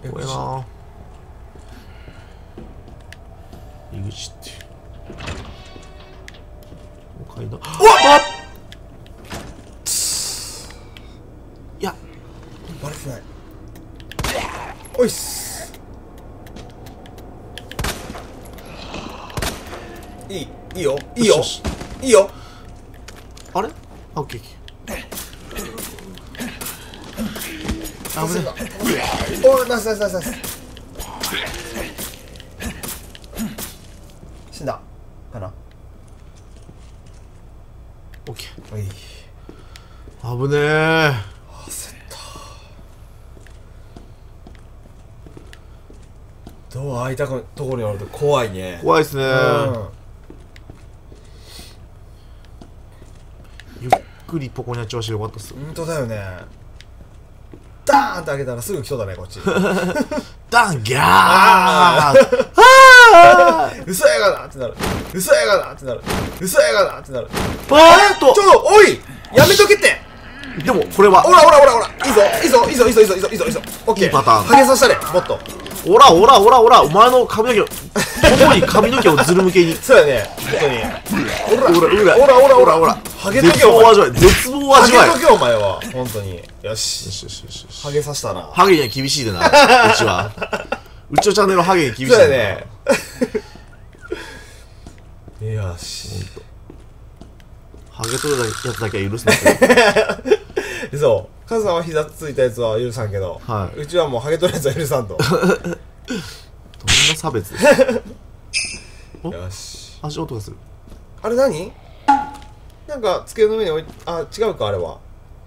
これな入り口って階段。うわっいやバレてない。おいっす。いいよいいよよしいいよ。 あれあオッケーオッケー。危ねおいナイスナイスナイスナイス。死んだかな。 オッケおいー。危ねえ。 焦った。ドア開いたところにあると怖いね。 怖いっすね。ゆっくりポコニャ調子でよかったっす。 本当だよね。ダーンって開けたらすぐ来そうだねこっち。 ダンギャーああ嘘やがなってなる。嘘やがなってなる。嘘やがなってなる。 あちょおいやめとけって。 でもこれはほらほらほらほらいいぞいいぞいいぞいいぞいいぞいいぞいいぞいいぞ。オッケー。 いいパターンハゲさせたれもっと。 おらおらおらおらお前の髪の毛を頬に髪の毛をずる向けにそうやね本当に。 おらおらおらおらおらおらハゲとけ絶望を味わえ絶望を味わえハゲとけお前は本当に。よしよしよしよしよしハゲさせたな。 ハゲには厳しいでなうちはうちのチャンネルはハゲに厳しいそうやでなね。よしハゲ取るやつだけは許すんですよそうカズさんは膝ついたやつは許さんけど、 はい、 うちはもうハゲ取るやつは許さんと。 どんな差別およし足音がするあれ何なんか机の上に置いあ違うかあれは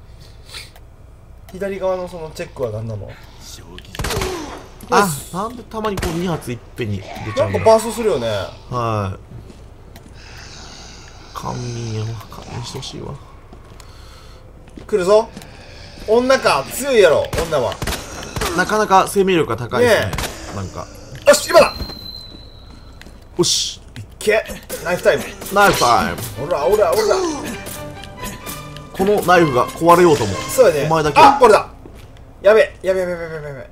左側のそのチェックは何なの。 あなんでたまにこう2発いっぺんに出ちゃうんだなんかバーストするよね。 はい堪忍やな堪忍してほしいわ来るぞ女か強いやろ女は。 なかなか生命力が高いですねねなんかよし今だよしいっけナイフタイム。 ナイフタイムほらほらほらこのナイフが壊れようともそうやね。 お前だけあこれだやべやべやべやべやべやべやべ。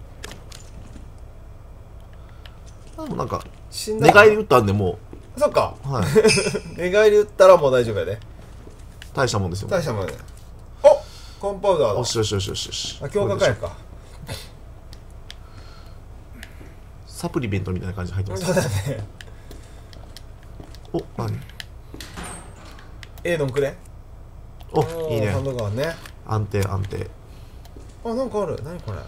でもなんか死んだ寝返り打ったんでもそっかう、はい、 寝返り打ったらもう大丈夫やで。 大したもんですよ大したもんね。おコンパウダーだ。 よしよしよしよしよしあ強化回復か。 サプリメントみたいな感じで入ってますそうだね。 お何のんくれ。 おいいねハンドガンね。 安定安定あなんかある何これ。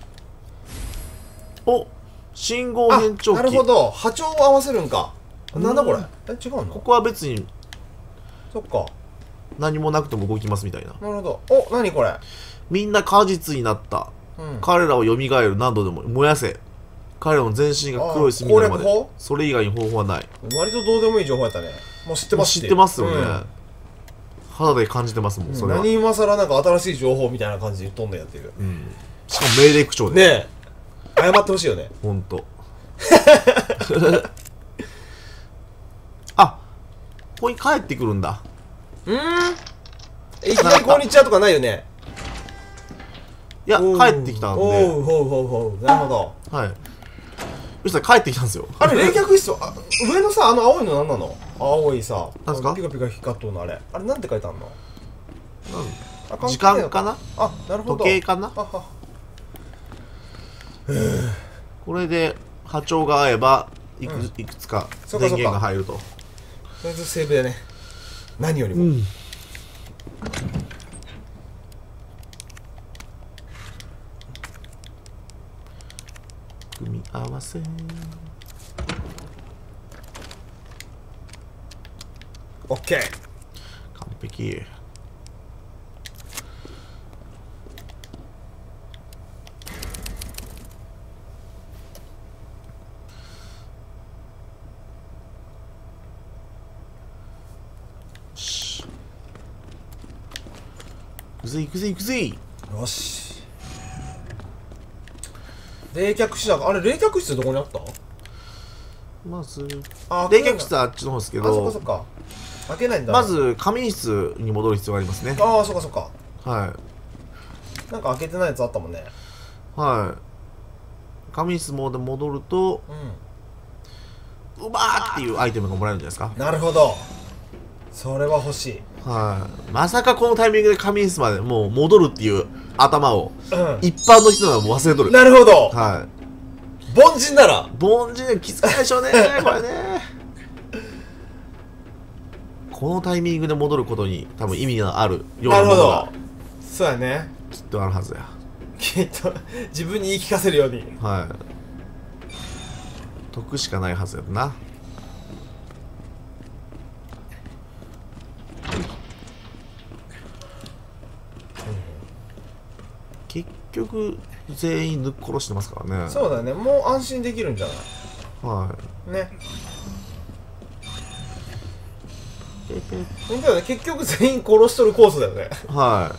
お信号変調器なるほど波長を合わせるんか。なんだこれ違うの。 ここは別にそっか何もなくても動きますみたいななるほど。お何これ。 みんな果実になった、 うん彼らを蘇る何度でも燃やせ彼らの全身が黒い炭になるまで攻略法それ以外に方法はない割とどうでもいい情報やったね。もう知ってます知ってますよね、 うん肌で感じてますもんそれは、 何今更なんか新しい情報みたいな感じで言っとんのやっていう。 うん、しかも命令口調でねえ謝ってほしいよね。 ほんとあここに帰ってくるんだいきなりこんにちはとかないよね。 いや帰ってきたんで、 おうほうほうほうなるほど。 はいそしたら帰ってきたんですよあれ冷却室あ上のさあの青いの何なの。青いさなんすかピカピカ光っとるのあれなんて書いてあんの。あ関時係ないの間かなあなるほど時計かなははこれで波長が合えばいくつか電そうかそうか源が入るととりあえずセーブでね何よりも、 うん組み合わせオッケー。 完璧し行くぜ行くぜ行くぜよし冷却室だ。あれ冷却室どこにあった。 まずあ冷却室はあっちの方ですけあそっかどそっか開けないんだ。 まず仮眠室に戻る必要がありますねああそっかそっかはいなんか開けてないやつあったもんね。 は仮眠室モードに戻るとううまーっていうアイテムがもらえるんじゃないですか。 ん、なるほど。それは欲しい。 はいまさかこのタイミングで仮眠室までもう戻るっていう頭をうん、 一般の人ならもう忘れとる。 なるほど。 はい凡人なら凡人は気づかないでしょうねこれね。このタイミングで戻ることに多分意味があるようななるほどものが。 そうやね。 きっとあるはずや。 きっと自分に言い聞かせるように。 はい得しかないはずやな。結局全員抜き殺してますからね。 そうだね。もう安心できるんじゃない？ はいね。 ペペ本当だね。結局全員殺しとるコースだよね。 はい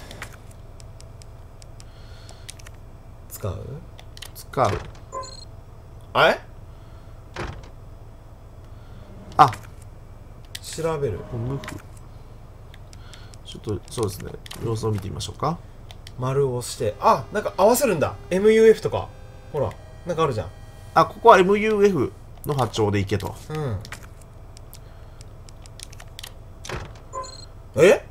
使う？ 使う。 あれ？ あ調べる。 無垢。ちょっとそうですね様子を見てみましょうか。 丸を押して、あ、なんか合わせるんだ。MUF とか。ほら、なんかあるじゃん。 あここは MUF の波長でいけと。 うん。え？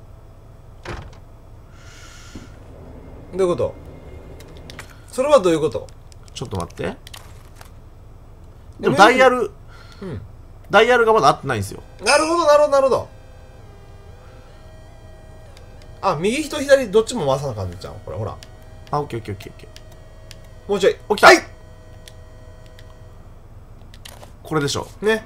どういうこと？それはどういうこと？ ちょっと待って。でもダイヤル、 うん。 ダイヤルがまだ合ってないんですよ。 なるほど、なるほど、なるほど。あ、右と左どっちも回さなあかんじゃん。これ、ほら。 あ、オッケーオッケーオッケーオッケー。 もうちょい。 起きた、 はい。 これでしょ。 ね。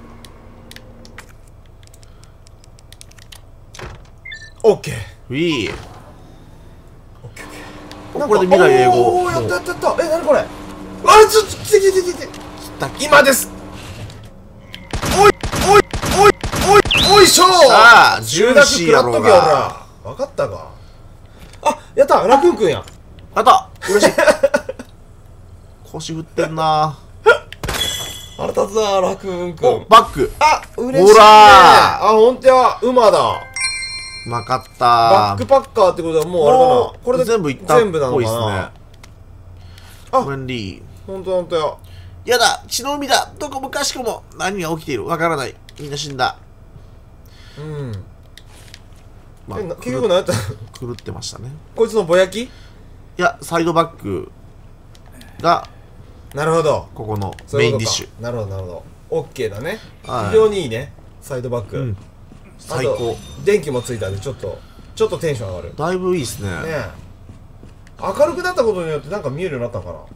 オッケー。 ウィー。 オッケーオッケー。 これで未来英語。 おー、やったやったやった。え、なにこれ。あ、ちょっと、来て来て来て来て。今です。おいおいおいおいおいしょー。 さあ銃だけ食らっとけよ、ほら。わかったか。あ、やった、ラクーンくんや。 あった嬉しい。腰振ってんな。 腹立つな、ラクーンくおん。 バック。 あ、嬉しいね。 ほらあ、ほんとや、馬だ。 うまかったバックパッカーってことはもうあれかな。これで全部いったっ全部なのぽいっすかな。 ね。 あウェンリー。 ほんとほんとや。 やだ血の海だ。どこもかしこも何が起きているわからない。みんな死んだ。 うん。 まあ、 結局何やったの？ 狂ってましたね。 こいつのぼやき？ いやサイドバックがなるほど。 ここのそういうことかメインディッシュ。 なるほどなるほど。オッケーだね。 はい非常にいいね。サイドバック。 うん最あと高。 電気もついたんでちょっとテンション上がる。ねだいぶいいっすね。 え。明るくなったことによってなんか見えるようになったのか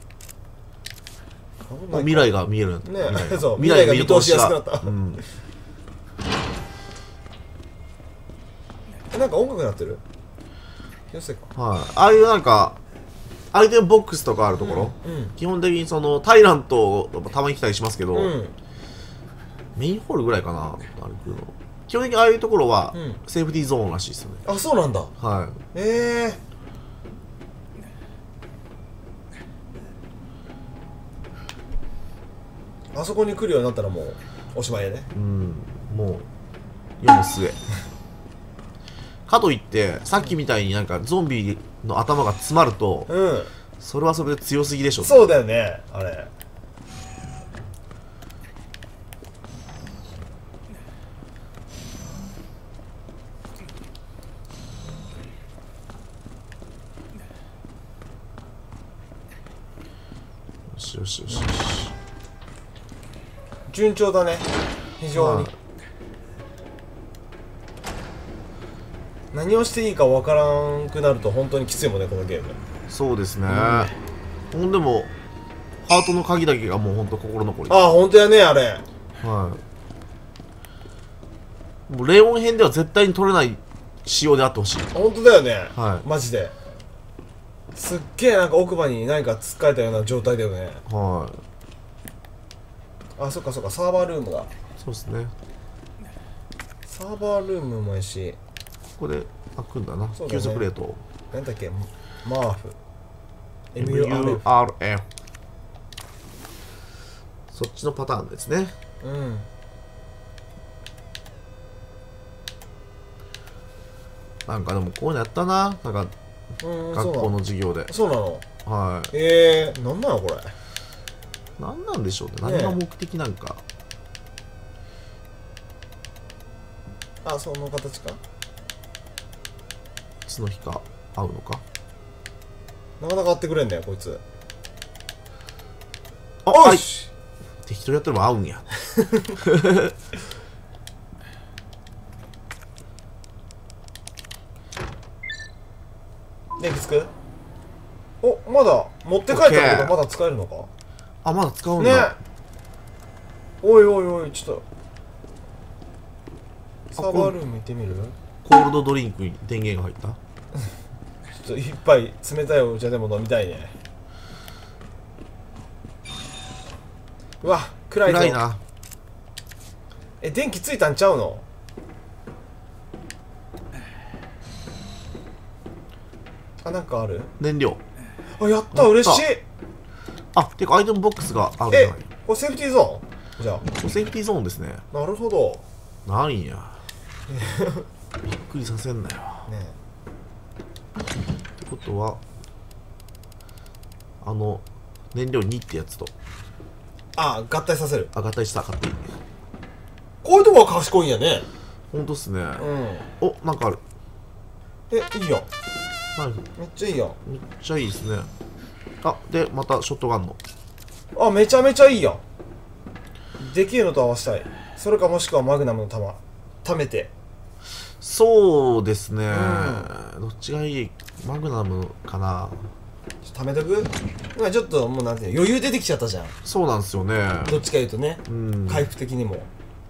な。 未来が見えるようになった。 ねそう未来が見通しやすくなったうん、 なんか音楽なってる？気のせいか。 はい、ああいうなんかアイテムボックスとかあるところ、 うん基本的にそのタイラントをたまに来たりしますけど、 うんメインホールぐらいかなあれ来るの。基本的にああいうところは、 うんセーフティーゾーンらしいですよね。 あ、そうなんだ。 はあそこに来るようになったらもうおしまいやね。 い、うん、もう世の末かといってさっきみたいになんかゾンビの頭が詰まると、 うんそれはそれで強すぎでしょ。 そうだよね、あれ。 よしよしよしよし。 順調だね、非常に。 はい何をしていいかわからんくなると本当にきついもんね、このゲーム。 そうですね。ほんでもハートの鍵だけがもうほんと心残り。 ああ、本当やね、あれ。 はいもうレオン編では絶対に取れない仕様であってほしい。 本当だよね、 はいマジで。すっげえなんか奥歯に何かつっかえたような状態だよね。 はいあ、そっかそっか、サーバールームが。 そうですね。 サーバールームもやし、 ここで開くんだな。 そうだね急速冷凍なんだっけ、マーフ。 MURF そっちのパターンですね。 うん。 なんかでもこういうのやったな。なんかうん、 学校の授業で。 そうなの。 はなんなのこれ。 い。なんなんでしょうね。 ね何が目的なんか。 あ、その形か。 角日か合うのか。 なかなか合ってくれんねこいつ。 あ、 おはい。 し、 適当にやってれば合うんや。 電気つく。お、まだ持って帰ったけどオッケーまだ使えるのかあ、まだ使うんね。 だ。 おいおいおい、ちょっとサーバールーム行ってみる。 コールドドリンクに電源が入った。 ちょっと一杯冷たいお茶でも飲みたいね。うわ、暗いぞ。 暗いな。 電気ついたんちゃうの。あ、なんかある。 燃料。 あ、やった、嬉しい。 あ、てかアイテムボックスがあるじゃない。 これセーフティーゾーンじゃセーフティーゾーンですね。 あ。なるほどなんや。びっくりさせんなよ。 ね。 ってことは、燃料2ってやつと、 あ、合体させる。 合体した勝手に。 こういうとこは賢いんやね。 ほんとっすね。 うん。 お、なんかある。 いいよ。 ナイフ。 めっちゃいいよ。 めっちゃいいですね。あ、で、またショットガンの。 あ、めちゃめちゃいいやん。できるのと合わせたい。それかもしくはマグナムの弾貯めて。 そうですね。 うどっちがいい？マグナムかな。 貯めとく。今ちょっともうなんていうの、余裕出てきちゃったじゃん。 そうなんですよね。 どっちか言うとね、 うん。 回復的にも。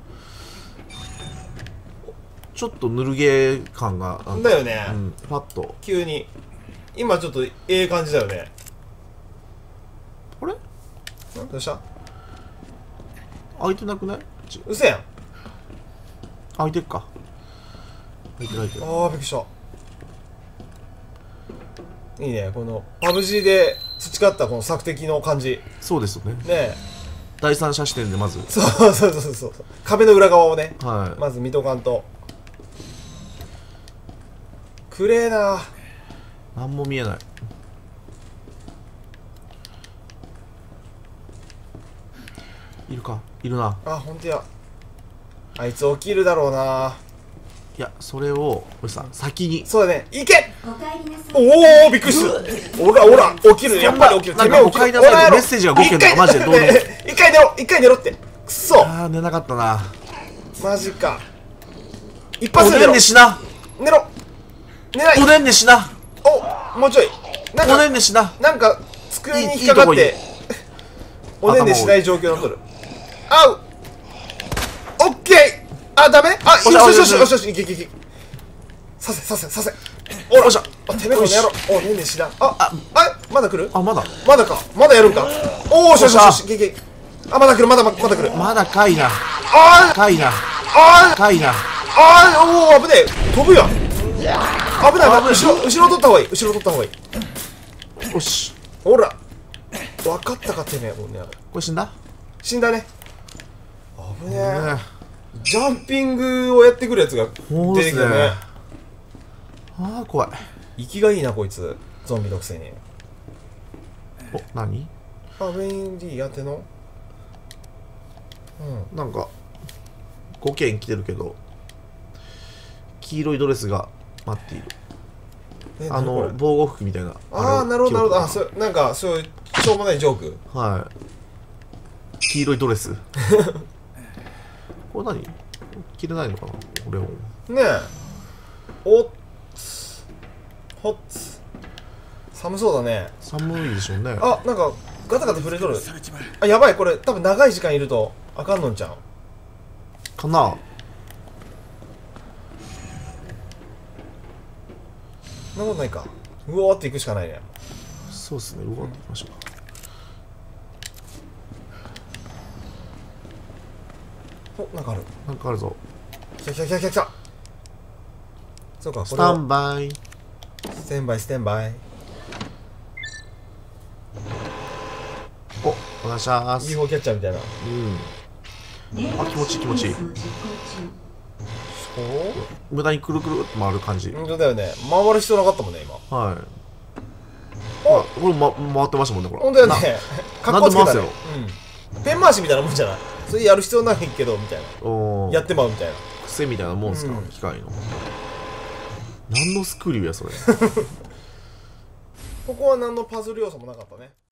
ちょっとぬるゲー感がなんかだよね、 うん、パッと。 急に今ちょっと感じだよね。 あれ？ どうした。 開いてなくない？ うせやん。 開いてっか。開いてる開いてる。 ああ、びっくりした。いいね、このパブ G で培ったこの索敵の感じそうですよね。 ねえ。 第三者視点でまず。 そうそうそうそう、壁の裏側をね、 はい。 まず見とかんと。くれえな。 なんも見えない。いるか？いるな。 あ、ほんとや。あいつ起きるだろうな。 いや、それを、これさ、先に。 そうだね、行け。 おかえりなさい。 おお、びっくりした。おら起きる、やっぱり起きる。 なんかおかえりなさいってメッセージが5件とかマジでどうでも。 一回寝ろ、一回寝ろって。くそ、 あー、寝なかったな。 マジか。一おで発で寝ろ。 んでしな。 寝ろ。寝ない。 おでんでしな。 お、もうちょい。なんおでんか、 でしな。 なんか、机に引っかかって、おでんでしない状況になっとる。あう。オッケー。あ、ダメ。あ、よしよしよしよしよし、いけいけいけ。させ。おら。 よっしゃ。 あ、てめえこの野郎。お、ねんねんしな。あ、まだ来る？ あ、まだ。 まだか。まだやるんか。おー、よしよし、いけいけ。あ、まだ来る、まだ来る。 まだかいな。 あー、 かいな。 あー、 かいな。 おー、危ねえ。飛ぶやん。危ない、後ろ取った方がいい。 よし。 ほら。分かったか、てめえ。もうね、 これ死んだ？ 死んだね。危ねえ。 ねジャンピングをやってくるやつが出てきたね。 あー、怖い。 息がいいな、こいつ。ゾンビのくせに。 お、何？ あ、ウェイン・リー当ての。 なんか5件来てるけど黄色いドレスが待っている。 何これ。 防護服みたいな。 ああ、なるほどなるほど。あ、なんかそういうしょうもないジョーク。 はい黄色いドレスこれ何？着れないのかなこれを。 ねえ。おっつほっつ。寒そうだね。 寒いでしょうね。 あ、なんかガタガタ触れとる。あ、やばい、これ多分長い時間いるとあかんのんちゃうかな。 そんなことないか。うおーっていくしかないね。 そうっすね。動いていきましょうか。 お、なんかある。 なんかあるぞ。 来た。そうか、こスタれはンバイ。 ステンバイ。 お願いします。 UFO キャッチャーみたいな。 あ、気持ちいい。無駄にくるくるって回る感じ。 本当だよね。回る必要なかったもんね、今。 はい。 おこれ、回ってましたもんね、これ。 ほんとやね。かっこつけたね。 なんでうん。ペン回しみたいなもんじゃない。それやる必要ないけど、みたいな。 おーやってまうみたいな。 癖みたいなもんすか、 うん機械の。何のスクリューや、それ。 ここは何のパズル要素もなかったね。